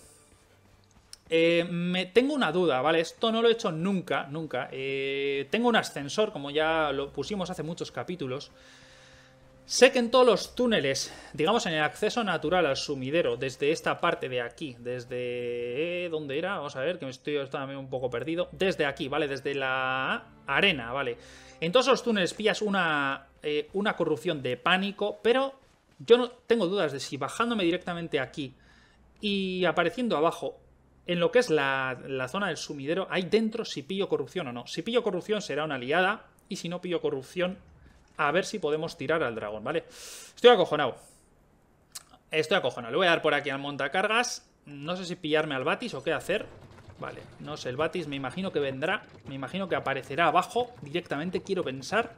Eh, me, tengo una duda, ¿vale? Esto no lo he hecho nunca, nunca. Eh, tengo un ascensor, como ya lo pusimos hace muchos capítulos. Sé que en todos los túneles, digamos en el acceso natural al sumidero, desde esta parte de aquí, desde... ¿Dónde era? Vamos a ver, que me estoy también un poco perdido. Desde aquí, ¿vale? Desde la arena, ¿vale? En todos los túneles pillas una, eh, una corrupción de pánico, pero yo no tengo dudas de si bajándome directamente aquí y apareciendo abajo, en lo que es la, la zona del sumidero, ahí dentro si pillo corrupción o no. Si pillo corrupción será una liada, y si no pillo corrupción... A ver si podemos tirar al dragón, ¿vale? Estoy acojonado. Estoy acojonado. Le voy a dar por aquí al montacargas. No sé si pillarme al Batis o qué hacer. Vale, no sé, el Batis me imagino que vendrá. Me imagino que aparecerá abajo directamente, quiero pensar.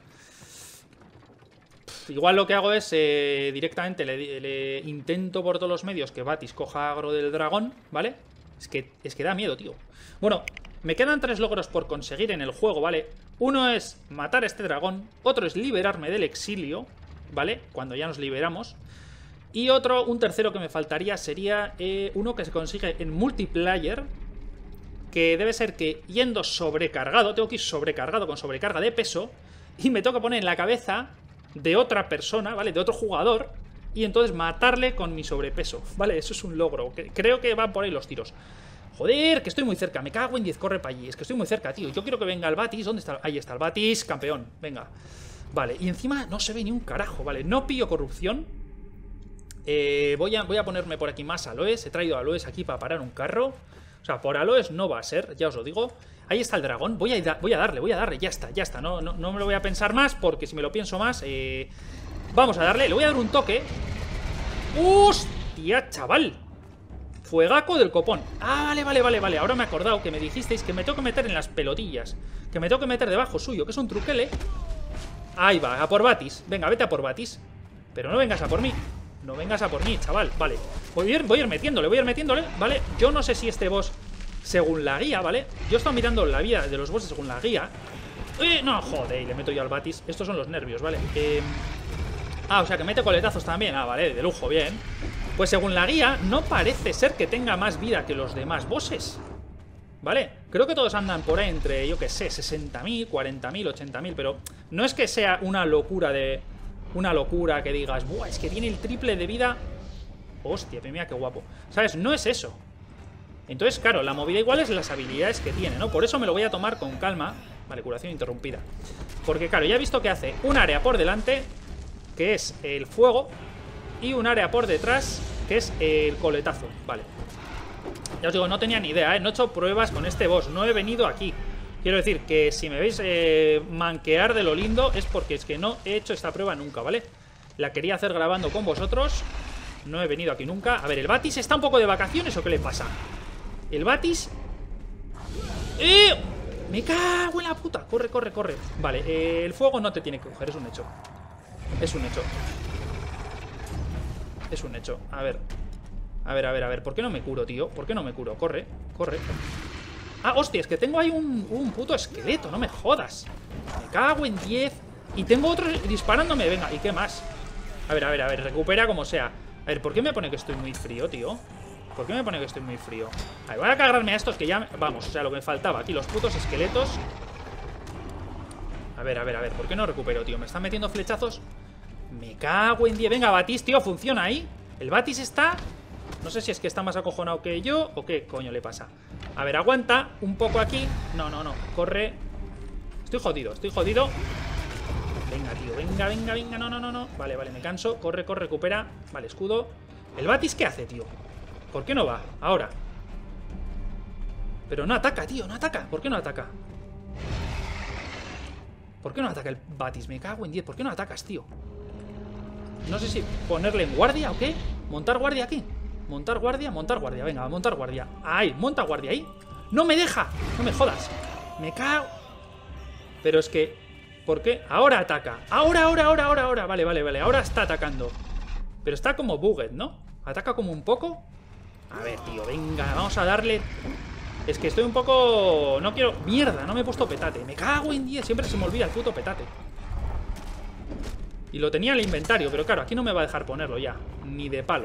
Pff, igual lo que hago es eh, directamente le, le intento por todos los medios que Batis coja agro del dragón, ¿vale? Es que, es que da miedo, tío. Bueno, me quedan tres logros por conseguir en el juego, ¿vale? Uno es matar a este dragón, otro es liberarme del exilio, ¿vale? Cuando ya nos liberamos. Y otro, un tercero que me faltaría sería eh, uno que se consigue en multiplayer, que debe ser que yendo sobrecargado, tengo que ir sobrecargado con sobrecarga de peso, y me toca poner en la cabeza de otra persona, ¿vale? De otro jugador, y entonces matarle con mi sobrepeso, ¿vale? Eso es un logro, creo que van por ahí los tiros. Joder, que estoy muy cerca, me cago en diez, corre para allí. Es que estoy muy cerca, tío, yo quiero que venga el Batis. ¿Dónde está? Ahí está el Batis, campeón, venga. Vale, y encima no se ve ni un carajo, vale. No pillo corrupción. eh, voy, a, voy a ponerme por aquí más aloes. He traído aloes aquí para parar un carro. O sea, por aloes no va a ser, ya os lo digo. Ahí está el dragón, voy a, voy a darle, voy a darle, ya está, ya está. No, no, no me lo voy a pensar más, porque si me lo pienso más eh, vamos a darle, le voy a dar un toque. ¡Hostia, chaval! Fuegaco del copón. Ah, vale, vale, vale, vale. Ahora me he acordado que me dijisteis que me tengo que meter en las pelotillas. Que me tengo que meter debajo suyo, que es un truquele. Ahí va, a por Batis. Venga, vete a por Batis. Pero no vengas a por mí. No vengas a por mí, chaval. Vale. Voy a ir, voy a ir metiéndole, voy a ir metiéndole. Vale. Yo no sé si este boss, según la guía, ¿vale? Yo he estado mirando la vida de los bosses según la guía. ¡Eh! No, joder, le meto yo al Batis. Estos son los nervios, ¿vale? Eh... Ah, o sea que mete coletazos también. Ah, vale, de lujo, bien. Pues según la guía, no parece ser que tenga más vida que los demás bosses, ¿vale? Creo que todos andan por ahí entre, yo que sé, sesenta mil, cuarenta mil, ochenta mil. Pero no es que sea una locura de... Una locura que digas, buah, es que tiene el triple de vida. Hostia, mira qué guapo. ¿Sabes? No es eso. Entonces, claro, la movida igual es las habilidades que tiene, ¿no? Por eso me lo voy a tomar con calma. Vale, curación interrumpida. Porque, claro, ya he visto que hace un área por delante, que es el fuego, y un área por detrás, que es el coletazo. Vale. Ya os digo, no tenía ni idea, ¿eh? No he hecho pruebas con este boss, no he venido aquí. Quiero decir que si me veis eh, manquear de lo lindo es porque es que no he hecho esta prueba nunca, ¿vale? La quería hacer grabando con vosotros. No he venido aquí nunca. A ver, ¿el Batis está un poco de vacaciones o qué le pasa? El Batis... ¡Eh! ¡Me cago en la puta! Corre, corre, corre. Vale, eh, el fuego no te tiene que coger, es un hecho. Es un hecho. Es un hecho. A ver. A ver, a ver, a ver. ¿Por qué no me curo, tío? ¿Por qué no me curo? Corre, corre. Ah, hostia, es que tengo ahí un, un puto esqueleto, no me jodas. Me cago en diez. Y tengo otro disparándome, venga, ¿y qué más? A ver, a ver, a ver, recupera como sea. A ver, ¿por qué me pone que estoy muy frío, tío? ¿Por qué me pone que estoy muy frío? A ver, voy a cagarme a estos que ya... Vamos, o sea, lo que me faltaba aquí, los putos esqueletos. A ver, a ver, a ver, ¿por qué no recupero, tío? ¿Me están metiendo flechazos? Me cago en diez. Venga, Batis, tío, funciona ahí. El Batis está... No sé si es que está más acojonado que yo o qué coño le pasa. A ver, aguanta un poco aquí. No, no, no, corre. Estoy jodido, estoy jodido. Venga, tío, venga, venga, venga. No, no, no, no. Vale, vale, me canso. Corre, corre, recupera. Vale, escudo. ¿El Batis qué hace, tío? ¿Por qué no va? Ahora. Pero no ataca, tío, no ataca. ¿Por qué no ataca? ¿Por qué no ataca el Batis? Me cago en diez. ¿Por qué no atacas, tío? No sé si ponerle en guardia o qué. ¿Montar guardia aquí? Montar guardia, montar guardia. Venga, montar guardia. Ahí, monta guardia ahí. ¡No me deja! ¡No me jodas! Me cago. Pero es que... ¿Por qué? Ahora ataca. Ahora, ahora, ahora, ahora, ahora. Vale, vale, vale. Ahora está atacando. Pero está como bugged, ¿no? Ataca como un poco. A ver, tío, venga, vamos a darle. Es que estoy un poco... No quiero... Mierda, no me he puesto petate. Me cago en diez. Siempre se me olvida el puto petate. Y lo tenía en el inventario, pero claro, aquí no me va a dejar ponerlo ya. Ni de palo.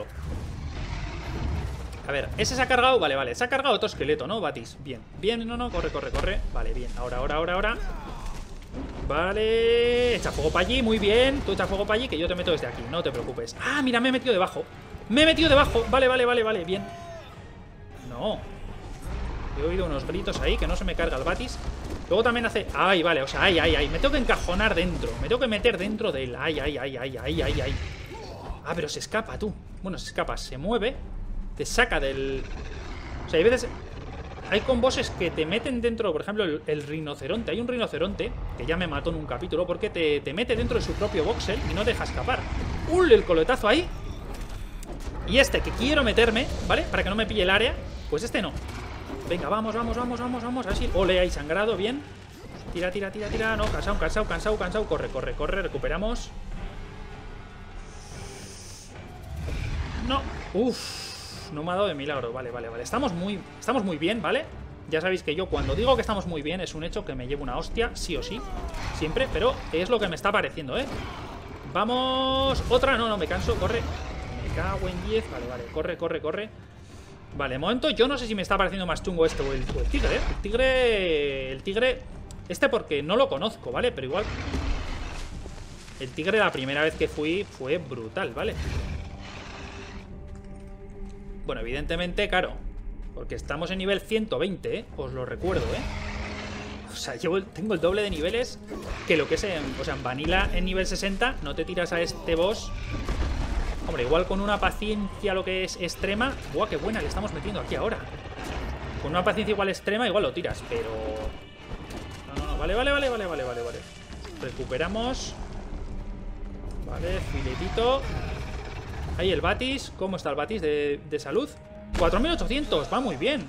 A ver, ese se ha cargado, vale, vale. Se ha cargado otro esqueleto, ¿no, Batis? Bien, bien, no, no, corre, corre, corre. Vale, bien, ahora, ahora, ahora, ahora. Vale, echa fuego para allí, muy bien. Tú echa fuego para allí, que yo te meto desde aquí, no te preocupes. Ah, mira, me he metido debajo. Me he metido debajo, vale, vale, vale, vale, bien. No. He oído unos gritos ahí, que no se me carga el Batis. Luego también hace... Ay, vale, o sea, ay, ay, ay. Me tengo que encajonar dentro. Me tengo que meter dentro de él. Ay, ay, ay, ay, ay, ay, ay. Ah, pero se escapa, tú. Bueno, se escapa, se mueve. Te saca del... O sea, hay veces... Hay comboses que te meten dentro, por ejemplo, el, el rinoceronte. Hay un rinoceronte que ya me mató en un capítulo porque te, te mete dentro de su propio voxel y no deja escapar. ¡Ul! El coletazo ahí. Y este que quiero meterme, ¿vale? Para que no me pille el área. Pues este no. Venga, vamos, vamos, vamos, vamos, vamos. A ver si... Ole, ahí sangrado, bien. Tira, tira, tira, tira. No, cansado, cansado, cansado, cansado. Corre, corre, corre. Recuperamos. No. Uf. No me ha dado de milagro. Vale, vale, vale. Estamos muy, estamos muy bien, ¿vale? Ya sabéis que yo cuando digo que estamos muy bien es un hecho que me llevo una hostia, sí o sí. Siempre, pero es lo que me está pareciendo, ¿eh? Vamos. Otra, no, no, me canso. Corre. Me cago en diez. Vale, vale. Corre, corre, corre. Vale, de momento yo no sé si me está pareciendo más chungo este o el, o el tigre, ¿eh? El tigre... El tigre... Este porque no lo conozco, ¿vale? Pero igual... El tigre la primera vez que fui fue brutal, ¿vale? Bueno, evidentemente, claro. Porque estamos en nivel ciento veinte, ¿eh? Os lo recuerdo, ¿eh? O sea, yo tengo el doble de niveles que lo que es en... O sea, en Vanilla en nivel sesenta no te tiras a este boss... Hombre, igual con una paciencia lo que es extrema... Buah, qué buena le estamos metiendo aquí ahora. Con una paciencia igual extrema igual lo tiras, pero... No, no, no, vale, vale, vale, vale, vale, vale, vale. Recuperamos. Vale, filetito. Ahí el Batis. ¿Cómo está el Batis de, de salud? cuatro mil ochocientos, va muy bien.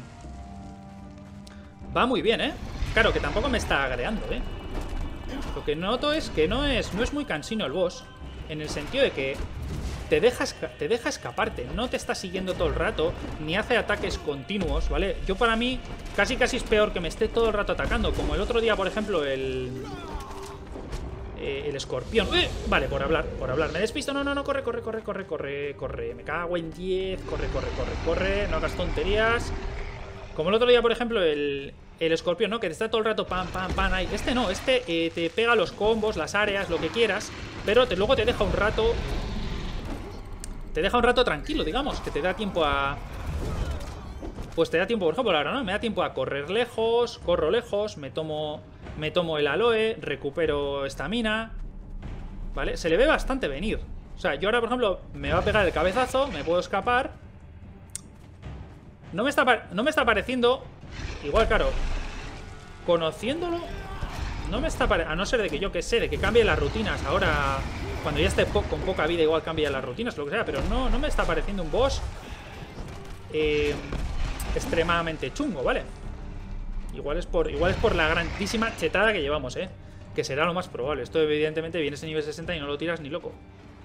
Va muy bien, ¿eh? Claro, que tampoco me está agreando, ¿eh? Lo que noto es que no es, no es muy cansino el boss. En el sentido de que te deja, te deja escaparte, no te está siguiendo todo el rato, ni hace ataques continuos, ¿vale? Yo para mí casi casi es peor que me esté todo el rato atacando, como el otro día, por ejemplo, el... Eh, el escorpión. ¡Eh! Vale, por hablar, por hablar. Me despisto, no, no, no, corre, corre, corre, corre, corre, corre. Me cago en diez, corre, corre, corre, corre. No hagas tonterías. Como el otro día, por ejemplo, el... el escorpión, ¿no? Que te está todo el rato pam, pam, pam ahí. Este no, este eh, te pega los combos, las áreas, lo que quieras, pero te, luego te deja un rato... Te deja un rato tranquilo, digamos, que te da tiempo a... Pues te da tiempo, por ejemplo, ahora, ¿no? Me da tiempo a correr lejos, corro lejos, me tomo, me tomo el aloe, recupero estamina, ¿vale? Se le ve bastante venir. O sea, yo ahora, por ejemplo, me va a pegar el cabezazo, me puedo escapar. No me está, no me está pareciendo... Igual, claro, conociéndolo, no me está pareciendo... A no ser de que yo que sé, de que cambie las rutinas. Ahora, cuando ya esté po con poca vida, igual cambia las rutinas, lo que sea. Pero no, no me está pareciendo un boss... Eh... extremadamente chungo, ¿vale? Igual es por igual es por la grandísima chetada que llevamos, ¿eh? Que será lo más probable. Esto evidentemente viene ese nivel sesenta y no lo tiras ni loco.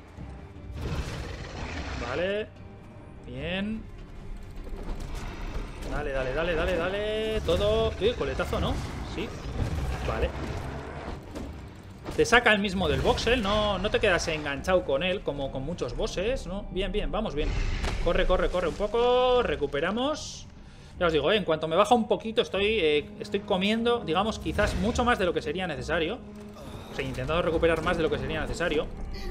Vale. Bien. Dale, dale, dale, dale, dale. Todo... Uy, coletazo, ¿no? Sí. Vale. Te saca el mismo del voxel, no, no te quedas enganchado con él como con muchos bosses, ¿no? Bien, bien, vamos bien. Corre, corre, corre un poco. Recuperamos. Ya os digo, ¿eh? En cuanto me baja un poquito estoy, eh, estoy comiendo, digamos, quizás mucho más de lo que sería necesario. O sea, intentando recuperar más de lo que sería necesario.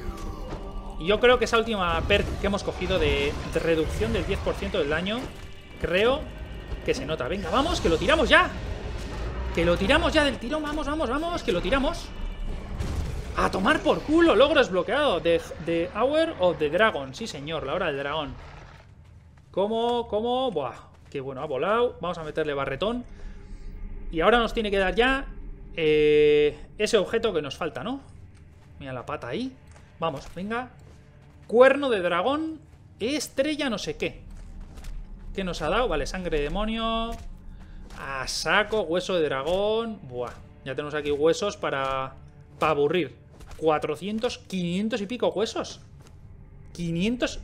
Y yo creo que esa última perk que hemos cogido de, de reducción del diez por ciento del daño, creo que se nota. Venga, vamos, que lo tiramos ya. Que lo tiramos ya del tirón, vamos, vamos, vamos, que lo tiramos. A tomar por culo, logro desbloqueado. De, de Hour of the Dragon, sí señor, la hora del dragón. ¿Cómo? ¿Cómo? Buah. Que bueno, ha volado. Vamos a meterle barretón. Y ahora nos tiene que dar ya eh, ese objeto que nos falta, ¿no? Mira la pata ahí. Vamos, venga. Cuerno de dragón. Estrella no sé qué. ¿Qué nos ha dado? Vale, sangre de demonio. A saco, hueso de dragón. Buah, ya tenemos aquí huesos para, para aburrir. cuatrocientos, quinientos y pico huesos. quinientos...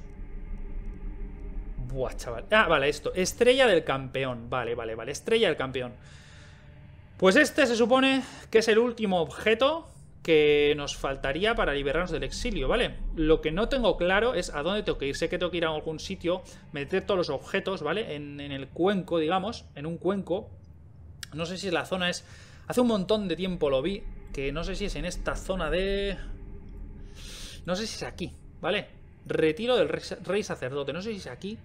Buah, chaval. Ah, vale, esto. Estrella del campeón. Vale, vale, vale. Estrella del campeón. Pues este se supone que es el último objeto que nos faltaría para liberarnos del exilio, ¿vale? Lo que no tengo claro es a dónde tengo que ir. Sé que tengo que ir a algún sitio, meter todos los objetos, ¿vale? En, en el cuenco, digamos. En un cuenco. No sé si la zona es... Hace un montón de tiempo lo vi. Que no sé si es en esta zona de... No sé si es aquí, ¿vale? Retiro del rey, rey sacerdote. No sé si es aquí.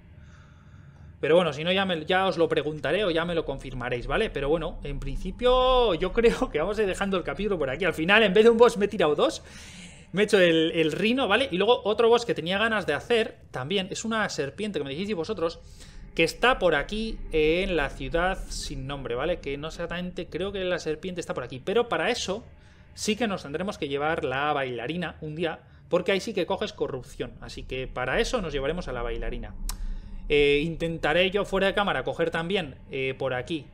Pero bueno, si no ya, me, ya os lo preguntaré o ya me lo confirmaréis, ¿vale? Pero bueno, en principio yo creo que vamos a ir dejando el capítulo por aquí. Al final, en vez de un boss me he tirado dos. Me he hecho el, el rino, ¿vale? Y luego otro boss que tenía ganas de hacer también es una serpiente que me dijisteis vosotros, que está por aquí en la ciudad sin nombre, ¿vale? Que no exactamente, creo que la serpiente está por aquí. Pero para eso sí que nos tendremos que llevar la bailarina un día, porque ahí sí que coges corrupción. Así que para eso nos llevaremos a la bailarina. Eh, intentaré yo fuera de cámara coger también eh, por aquí,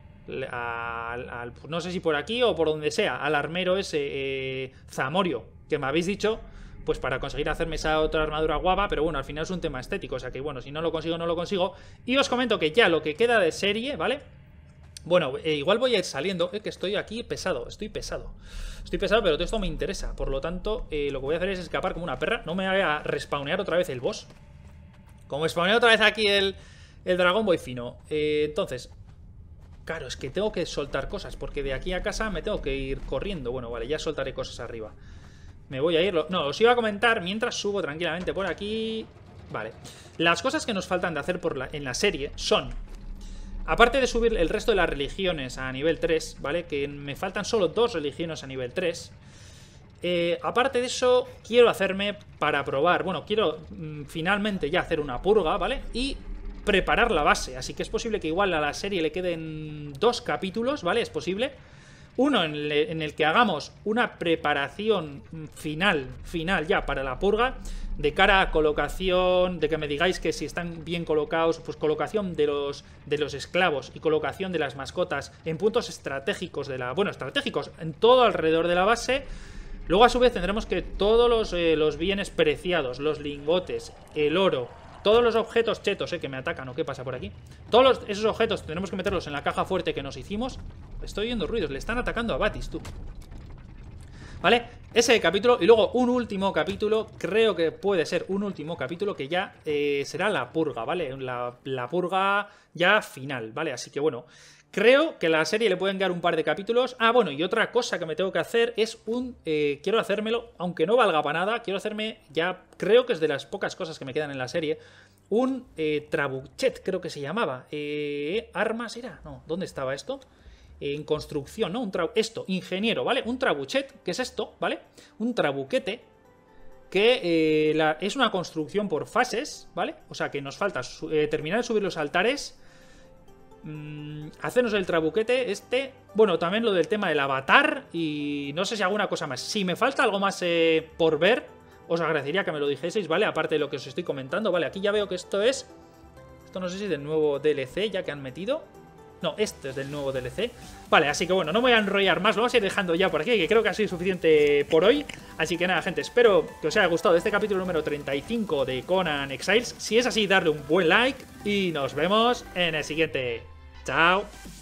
al, al, no sé si por aquí o por donde sea, al armero ese eh, Zamorio, que me habéis dicho, pues para conseguir hacerme esa otra armadura guapa, pero bueno, al final es un tema estético, o sea que bueno, si no lo consigo, no lo consigo. Y os comento que ya lo que queda de serie, ¿vale? Bueno, eh, igual voy a ir saliendo, eh, que estoy aquí pesado, estoy pesado. Estoy pesado, pero todo esto me interesa, por lo tanto, eh, lo que voy a hacer es escapar como una perra, no me voy a respawnear otra vez el boss. Como spawneo otra vez aquí el, el dragón, voy fino. Eh, entonces, claro, es que tengo que soltar cosas, porque de aquí a casa me tengo que ir corriendo. Bueno, vale, ya soltaré cosas arriba. Me voy a ir... No, os iba a comentar mientras subo tranquilamente por aquí. Vale. Las cosas que nos faltan de hacer por la, en la serie son... Aparte de subir el resto de las religiones a nivel tres, ¿vale? Que me faltan solo dos religiones a nivel tres... Eh, aparte de eso, quiero hacerme para probar, bueno, quiero mmm, finalmente ya hacer una purga, ¿vale? Y preparar la base, así que es posible que igual a la serie le queden dos capítulos, ¿vale? Es posible. Uno en el, en el que hagamos una preparación final, final ya para la purga, de cara a colocación, de que me digáis que si están bien colocados, pues colocación de los, de los esclavos y colocación de las mascotas en puntos estratégicos de la... Bueno, estratégicos en todo alrededor de la base. Luego a su vez tendremos que todos los, eh, los bienes preciados, los lingotes, el oro, todos los objetos chetos eh, que me atacan o qué pasa por aquí. Todos los, esos objetos tendremos que meterlos en la caja fuerte que nos hicimos. Estoy oyendo ruidos, le están atacando a Batis, tú. ¿Vale? Ese capítulo y luego un último capítulo, creo que puede ser un último capítulo que ya eh, será la purga, ¿vale? La, la purga ya final, ¿vale? Así que bueno, Creo que a la serie le pueden quedar un par de capítulos. Ah, bueno, y otra cosa que me tengo que hacer es un... Eh, quiero hacérmelo, aunque no valga para nada, quiero hacerme ya... Creo que es de las pocas cosas que me quedan en la serie. Un eh, trabuchet, creo que se llamaba. Eh, ¿Armas era? No, ¿dónde estaba esto? Eh, en construcción, ¿no? Un tra... Esto, ingeniero, ¿vale? Un trabuchet, ¿qué es esto? ¿Vale? Un trabuquete que eh, la... es una construcción por fases, ¿vale? O sea que nos falta eh, terminar de subir los altares... Mm, hacernos el trabuquete este. Bueno, también lo del tema del avatar. Y no sé si alguna cosa más. Si me falta algo más eh, por ver, os agradecería que me lo dijeseis, ¿vale? Aparte de lo que os estoy comentando, ¿vale? Aquí ya veo que esto es... Esto no sé si es del nuevo D L C ya que han metido. No, este es del nuevo D L C. Vale, así que bueno, no me voy a enrollar más. Lo vamos a ir dejando ya por aquí, que creo que ha sido suficiente por hoy. Así que nada, gente, espero que os haya gustado este capítulo número treinta y cinco de Conan Exiles. Si es así, darle un buen like y nos vemos en el siguiente. Chao.